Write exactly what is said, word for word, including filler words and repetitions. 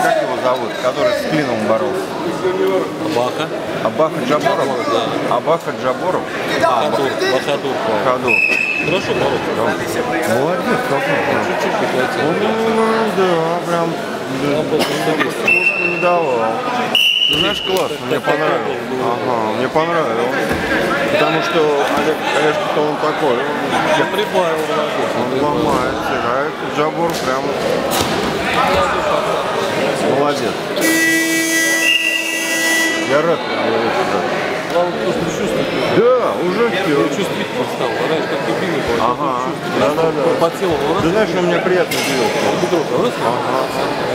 как его зовут, который с Клином боролся? Абаха. Абаха Джаборов? Да. Абаха Джаборов? Бахадур. Бахадур. Бахадур. Хорошо боролся. Да. Молодец, какой. Чуть-чуть не хватило. Ну, да, прям. Там был двести. Не давал. Ты знаешь, классно, мне понравилось. Ага, мне понравилось. Потому что Олег, Олежка-то он такой. Я прибавил молодец. Он ломается, а этот Джабор прям молодец. Я рад, я очень рад. Главное, просто чувствует. Да, уже все. Чувствительно стал. Раньше как дебильный был. Ага, да, да, да. По телу. Ты знаешь, он мне приятно удивился. Ага.